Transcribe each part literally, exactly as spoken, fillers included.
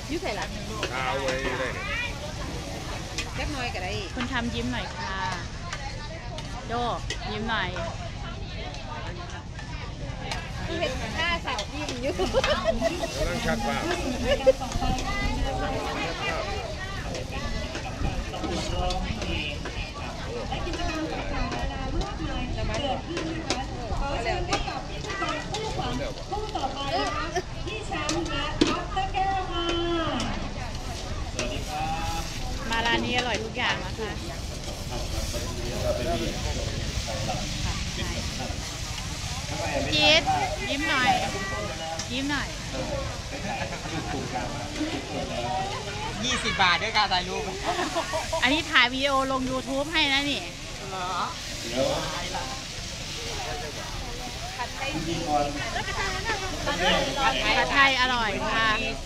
ยุ่ใส่ละเท้าไว้เลยเล็กน้อยก็ได้คุณทำยิ้มหน่อยค่ะโดยิ้มหน่อยคือเห็นหน้าสาวยิ้มอยู่ต้องชัดว่าจะมาเถอะเร็วดิคู่ต่อไปนะคะพี่แชมป์และท็อปตะแก้วค่ะสวัสดีครับมาร้านนี้อร่อยทุกอย่างนะคะจี๊ดยิ้มหน่อยยิ้มหน่อยยี่สิบบาทด้วยการถ่ายรูปอันนี้ถ่ายวีดีโอลง ยูทูบ ให้นะนี่เหรอผัดไทยผัดไทยอร่อยค่ะ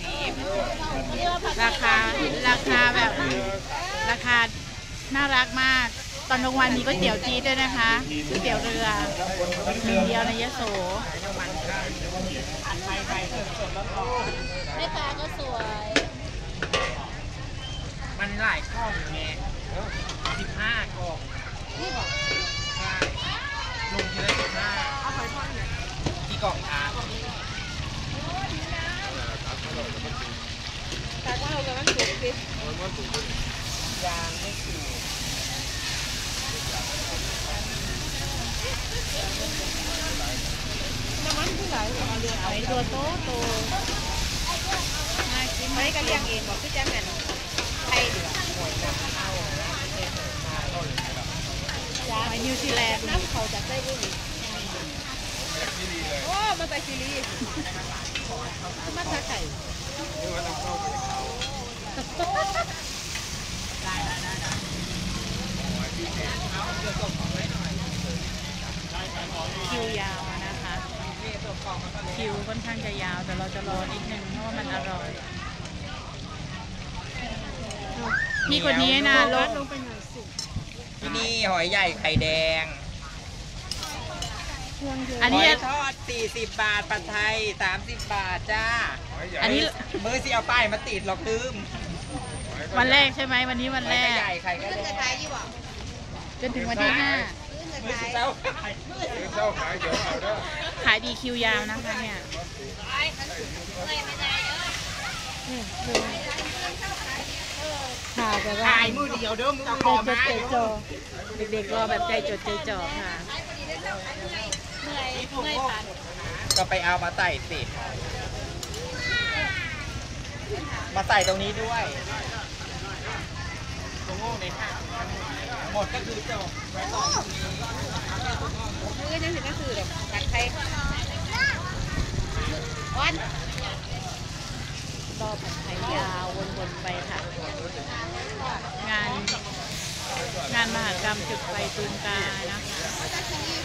ราคาราคาแบบราคาน่ารักมากตอนกลางวันมีก๋วยเตี๋ยวจี๊ดด้วยนะคะก๋วยเตี๋ยวเรือหนึ่งเดียวในยโสแม่ค้าก็สวยมันหลายกล่องไงสิบห้ากล่องนี่บอกใช่ลงทีละสิบห้าเอาหอยทอดเนี่ยกี่กล่องคะแต่ว่าเราจะมันสุกสิยางไม่ถูกน้ำมันคือไหลเอาเรือหอยตัวโตโตน่ากินไม่ก็เลี้ยงเองบอกคือจะแม่นไทยเดือดหอยนำเข้าหอยนิวซีแลนด์น้ำเขาจะได้ด้วยโอ้มาใส่ซีรีส์มาทาไก่คิวยาวนะคะคิวค่อนข้างจะยาวแต่เราจะรอนิดนึงเพราะว่ามันอร่อยพี่คนนี้นะลดลงไปหน่อยสิที่นี่หอยใหญ่ไข่แดงอันนี้ทอดสี่สิบบาทผัดไทยสามสิบบาทจ้าอันนี้มือสิเอาป้ายมาติดหรอกลืมวันแรกใช่ไหมวันนี้วันแรกใหญ่ไข่ก็แดงจนถึงวันที่ห้ามือเจ้าเจ้าขายเดี๋ยวเอาเด้อขายดีคิวยาวนะคะเนี่ยค่ะแต่ว่าถ่ายมือเดียวเด้อมือรอมาเด็กๆรอแบบใจจดใจจ่อค่ะก็ไปเอามาใส่สิมาใส่ตรงนี้ด้วยตรงโง่ในห้างหมดก็คือจบไว้ต่อตรงนี้มือยังเห็นก็คือแบบผัดไทยวันรอผัดไทยยาววนๆไปค่ะงานงานมหกรรมจุดไฟตูมกานะคะ